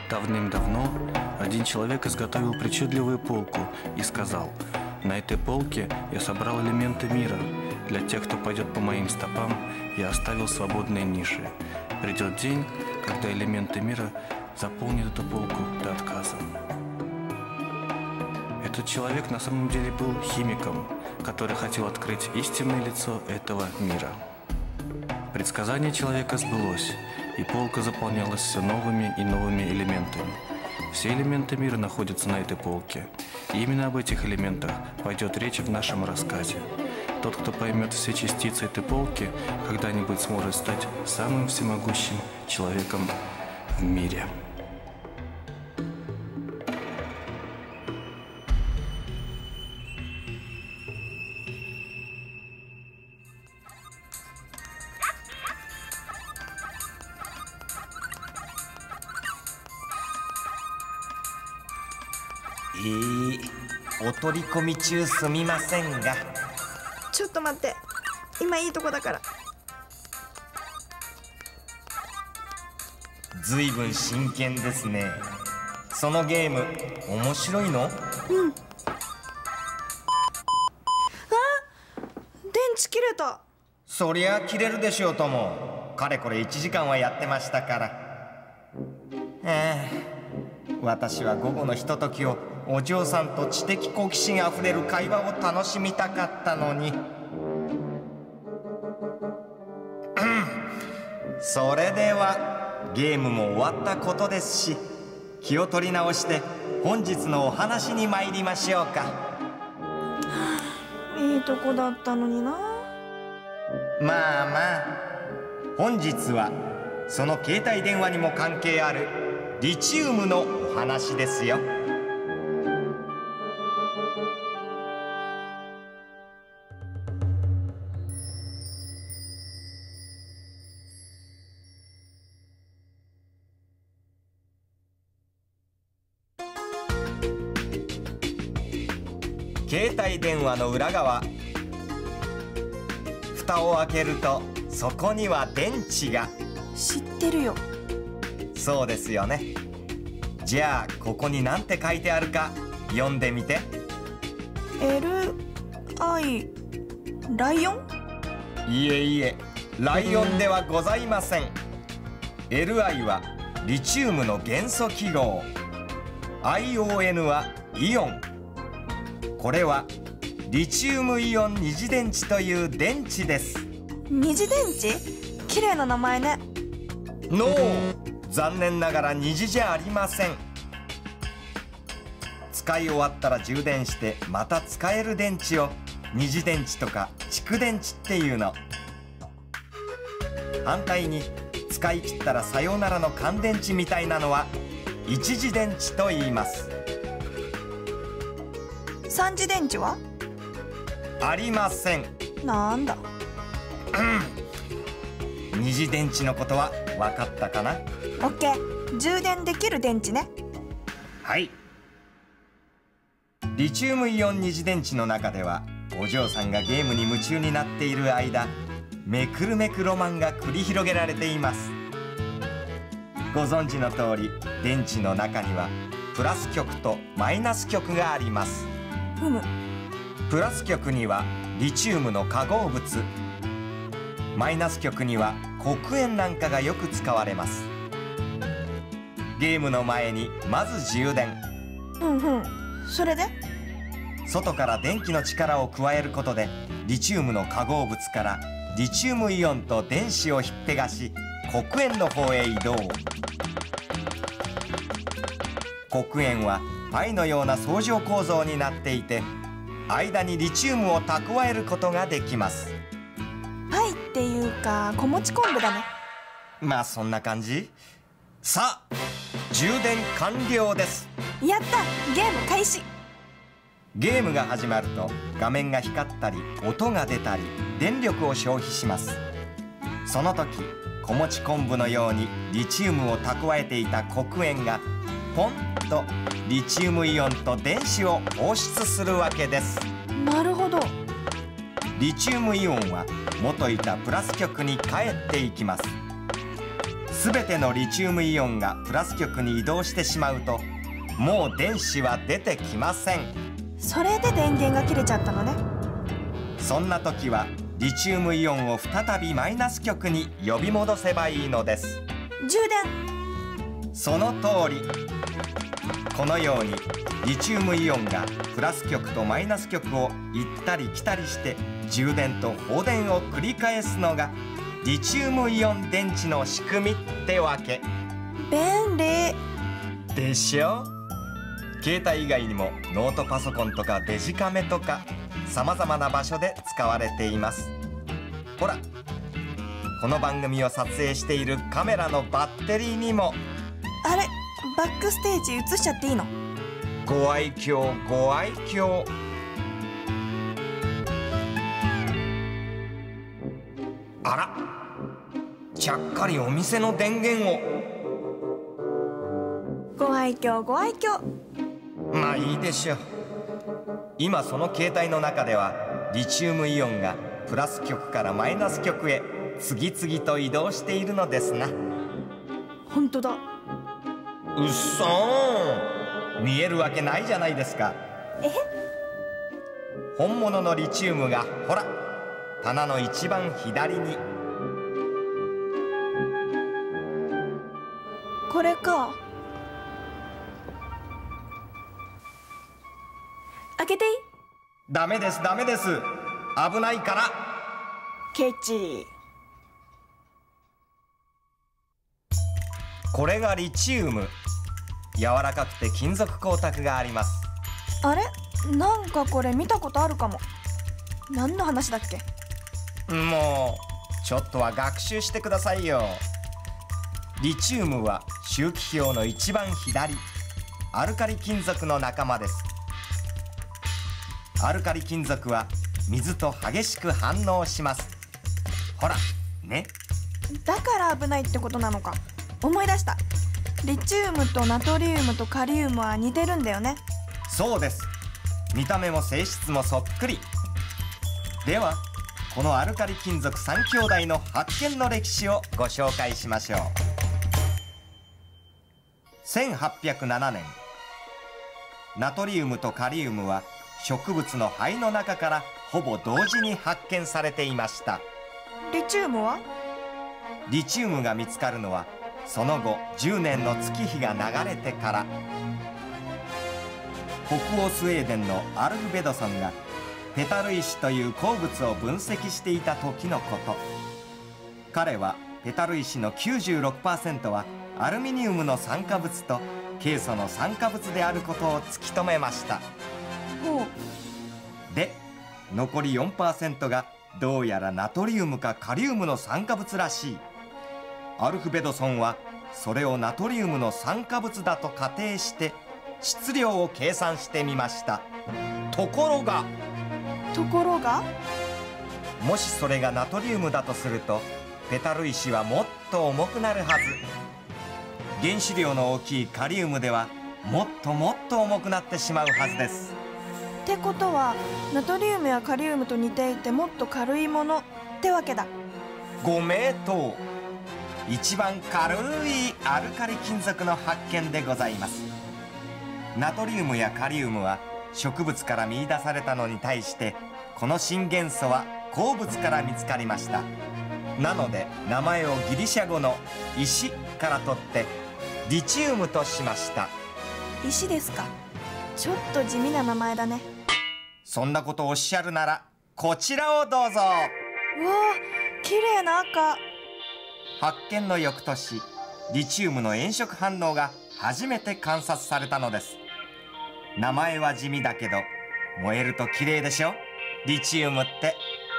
Давным-давно один человек изготовил причудливую полку и сказал: «На этой полке я собрал элементы мира. Для тех, кто пойдет по моим стопам, я оставил свободные ниши. Придет день, когда элементы мира заполнят эту полку до отказа». Этот человек на самом деле был химиком, который хотел открыть истинное лицо этого мира. Предсказание человека сбылось, и полка заполнялась все новыми и новыми элементами. Все элементы мира находятся на этой полке, и именно об этих элементах пойдет речь в нашем рассказе. Тот, кто поймет все частицы этой полки, когда-нибудь сможет стать самым всемогущим человеком в мире. お取り込み中すみませんが。 ちょっと待って、今いいとこだから。 ずいぶん真剣ですね。そのゲーム面白いの？ うん。あ、電池切れた。 そりゃ切れるでしょうとも。かれこれ1時間はやってましたから。私は午後のひとときをお嬢さんと知的好奇心あふれる会話を楽しみたかったのに。それではゲームも終わったことですし、気を取り直して本日のお話に参りましょうか。 いいとこだったのにな。 まあまあ、本日はその携帯電話にも関係あるリチウムのお話ですよ。携帯電話の裏側、蓋を開けるとそこには電池が。 知ってるよ。 そうですよね。じゃあここに何て書いてあるか読んでみて。 LI ライオン？ いえいえ、ライオンではございません。LI はリチウムの元素記号、ION はイオン。これはリチウムイオン二次電池という電池です。 二次電池？綺麗な名前ね。 ノー、残念ながら虹じゃありません。使い終わったら充電してまた使える電池を二次電池とか蓄電池っていうの。反対に使い切ったらさようならの乾電池みたいなのは一次電池と言います。 三次電池は？ ありません。 なんだ。 二次電池のことは分かったかな？ オッケー、充電できる電池ね。 はい。リチウムイオン二次電池の中では、お嬢さんがゲームに夢中になっている間、めくるめくロマンが繰り広げられています。ご存知の通り、電池の中にはプラス極とマイナス極があります。プラス極にはリチウムの化合物、マイナス極には黒鉛なんかがよく使われます。ゲームの前にまず充電。 それで外から電気の力を加えることでリチウムの化合物からリチウムイオンと電子を引っぺがし黒鉛の方へ移動。黒鉛はパイのような相乗構造になっていて、間にリチウムを蓄えることができます。 パイっていうか小餅昆布だね。 まあそんな感じ。さあ、充電完了です。 やった、ゲーム開始。 ゲームが始まると画面が光ったり音が出たり電力を消費します。その時、小餅昆布のようにリチウムを蓄えていた黒鉛がポンとリチウムイオンと電子を放出するわけです。 なるほど。 リチウムイオンは元いたプラス極に帰っていきます。 全てのリチウムイオンがプラス極に移動してしまうと、もう電子は出てきません。 それで電源が切れちゃったのね。 そんな時はリチウムイオンを再びマイナス極に呼び戻せばいいのです。 充電。 その通り。このようにリチウムイオンがプラス極とマイナス極を行ったり来たりして充電と放電を繰り返すのがリチウムイオン電池の仕組みってわけ。 便利でしょ。携帯以外にもノートパソコンとかデジカメとかさまざまな場所で使われています。ほら、この番組を撮影しているカメラのバッテリーにも。 あれ、バックステージ映しちゃっていいの？ ご愛嬌ご愛嬌。あら、ちゃっかりお店の電源を。 ご愛嬌ご愛嬌。 まあいいでしょう。今その携帯の中ではリチウムイオンがプラス極からマイナス極へ次々と移動しているのですな。 本当だ。 うっそーん、見えるわけないじゃないですか。本物のリチウムがほら、棚の一番左に。 これか。開けていい？ ダメですダメです、危ないから。 ケチ。 これがリチウム。柔らかくて金属光沢があります。 あれ、なんかこれ見たことあるかも。何の話だっけ？ もうちょっとは学習してくださいよ。リチウムは周期表の一番左、アルカリ金属の仲間です。アルカリ金属は水と激しく反応します。ほらね。 だから危ないってことなのか。思い出した。リチウムとナトリウムとカリウムは似てるんだよね。 そうです。見た目も性質もそっくり。ではこのアルカリ金属3兄弟の発見の歴史をご紹介しましょう。1807年、ナトリウムとカリウムは植物の灰の中からほぼ同時に発見されていました。 リチウムは？ リチウムが見つかるのはその後10年の月日が流れてから。北欧スウェーデンのアルフ・ベドソンがペタル石という鉱物を分析していた時のこと。彼はペタル石の 96% はアルミニウムの酸化物とケイ素の酸化物であることを突き止めました。 ほう。 で残り 4% がどうやらナトリウムかカリウムの酸化物らしい。アルフ・ベドソンはそれをナトリウムの酸化物だと仮定して質量を計算してみました。ところがもしそれがナトリウムだとするとペタル石はもっと重くなるはず。原子量の大きいカリウムではもっともっと重くなってしまうはずです。 ってことはナトリウムやカリウムと似ていてもっと軽いものってわけだ。 ご名答。一番軽いアルカリ金属の発見でございます。ナトリウムやカリウムは植物から見出されたのに対してこの新元素は鉱物から見つかりました。なので名前をギリシャ語の石から取ってリチウムとしました。 石ですか。ちょっと地味な名前だね。 そんなことをおっしゃるならこちらをどうぞ。 うわあ、綺麗な赤。 発見の翌年、リチウムの炎色反応が初めて観察されたのです。名前は地味だけど燃えると綺麗でしょ、リチウムって。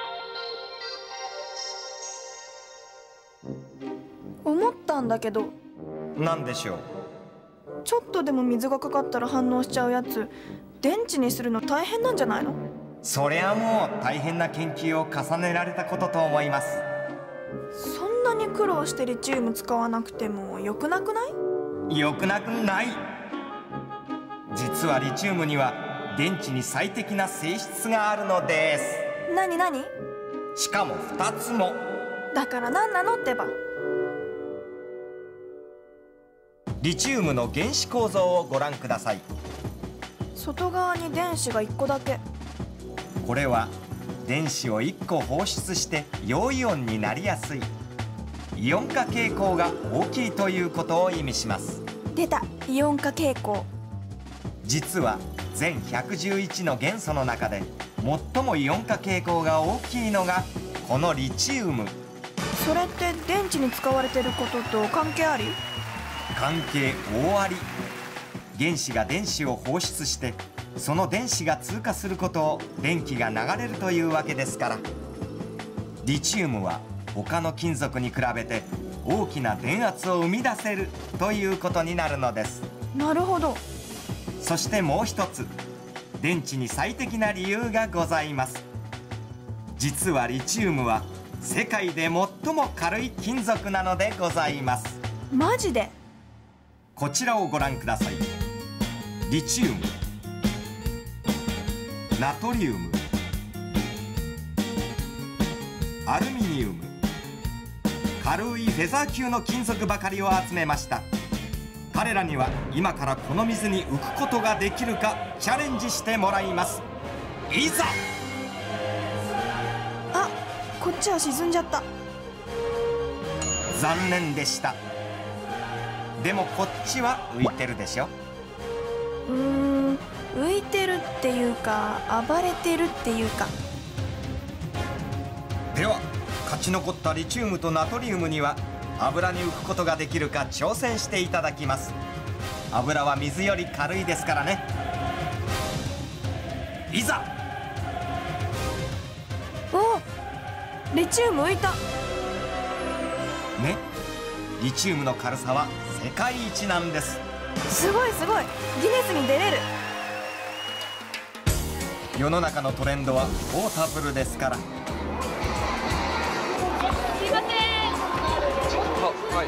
思ったんだけど。 なんでしょう。 ちょっとでも水がかかったら反応しちゃうやつ、電池にするの大変なんじゃないの？ そりゃもう大変な研究を重ねられたことと思います。 そんなに苦労してリチウム使わなくてもよくなくない？ よくなくない。実はリチウムには電池に最適な性質があるのです。 何？ しかも2つも。 だから何なのってば。 リチウムの原子構造をご覧ください。 外側に電子が1個だけ。 これは電子を1個放出して陽イオンになりやすいイオン化傾向が大きいということを意味します。 出た、イオン化傾向。 実は全111の元素の中で最もイオン化傾向が大きいのがこのリチウム。 それって電池に使われてることと関係あり？ 関係大あり。原子が電子を放出してその電子が通過することを電気が流れるというわけですから、リチウムは他の金属に比べて大きな電圧を生み出せるということになるのです。 なるほど。 そしてもう一つ、電池に最適な理由がございます。実はリチウムは世界で最も軽い金属なのでございます。 マジで？ こちらをご覧ください。リチウム、ナトリウム、アルミニウム、軽いフェザー級の金属ばかりを集めました。彼らには今からこの水に浮くことができるかチャレンジしてもらいます。いざ！ あ、こっちは沈んじゃった。 残念でした。でもこっちは浮いてるでしょ。 浮いてるっていうか暴れてるっていうか。 では勝ち残ったリチウムとナトリウムには油に浮くことができるか挑戦していただきます。油は水より軽いですからね。いざ！ お、リチウム浮いたね。リチウムの軽さは世界一なんです。 すごいすごい、ギネスに出れる。 世の中のトレンドはポータブルですから。 すいません。 はい。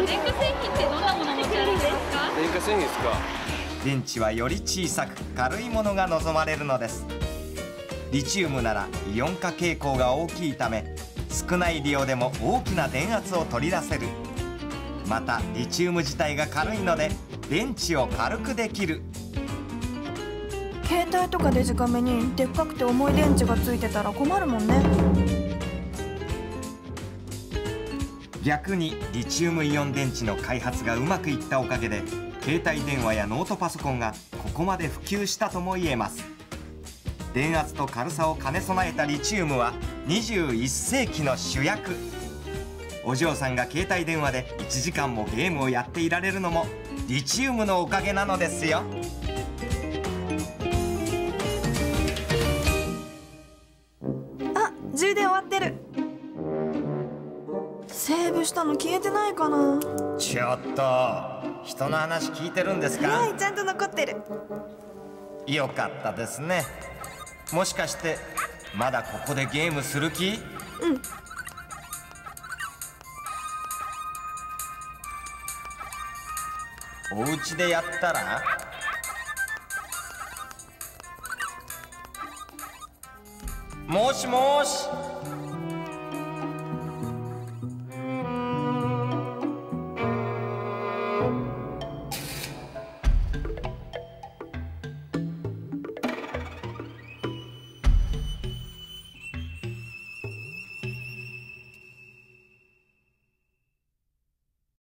電化製品ってどんなものを持ち歩いてますか？ 電化製品ですか。 電池はより小さく軽いものが望まれるのです。リチウムならイオン化傾向が大きいため少ない量でも大きな電圧を取り出せる。またリチウム自体が軽いので電池を軽くできる。 携帯とかデジカメにでっかくて重い電池がついてたら困るもんね。 逆にリチウムイオン電池の開発がうまくいったおかげで携帯電話やノートパソコンがここまで普及したとも言えます。電圧と軽さを兼ね備えたリチウムは21世紀の主役。お嬢さんが携帯電話で1時間もゲームをやっていられるのもリチウムのおかげなのですよ。 あ、充電終わってる。セーブしたの消えてないかな。 ちょっと人の話聞いてるんですか？ はい、ちゃんと残ってる。 よかったですね。もしかしてまだここでゲームする気？ うん。 お家でやったら？もしもし。